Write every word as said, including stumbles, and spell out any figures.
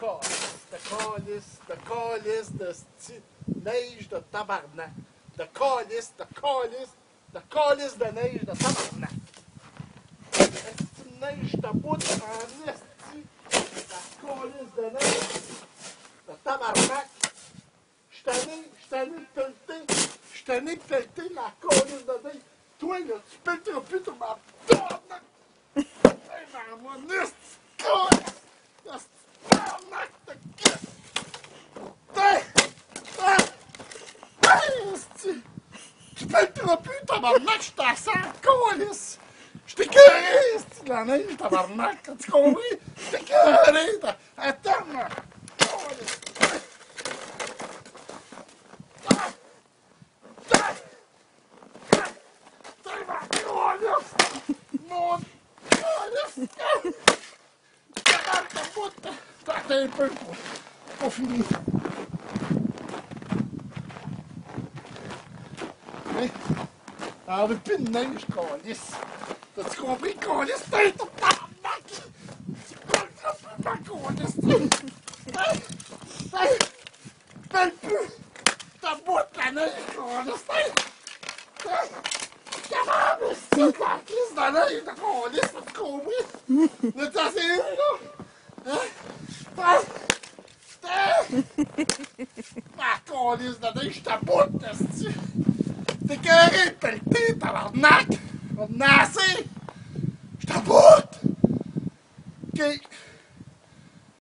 calice, de calice, de calice de sti- neige de tabarnak. De calice, de calice, de calice de neige de tabarnak. Esti de neige de bout en esti. La calice de neige de tabarnak. Je tanné, je tanné de pelleter, je tanné de pelleter la calice de neige. Toi, là, tu pelleteras plus sur ma tabarnak. Hey, ma mon esti calice. Esti tabarnak de calice. Hey! Hey! Hey, esti! Tu pelleteras plus, tabarnak, je t'en sers, calice! Je t'ai écœuré, esti, de la neige, tabarnak, as-tu compris? Je t'ai écœuré, ta- attends, moi! Calice! Ah! Ah! Ah, ma calice! Mon calice! Regarde ta bout! Attends un peu, pas fini. Hein? T'en veux plus de neige, calice! T'as-tu compris, calice? T'es tout tabarnak! Tu pelleteras plus, ma calice! Hey! Hey! Pelle plus! Ta boîte la neige, calice! Hey! Hey! Capable, c'est la crise de neige, de calice, t'as-tu compris? Là, t'as essayé, là? Hein? Hey! Hey! Ma calice de neige, ta boîte, esti! T'es carré de pelleter, tabarnak! On en a assez! Je t'aboute! OK.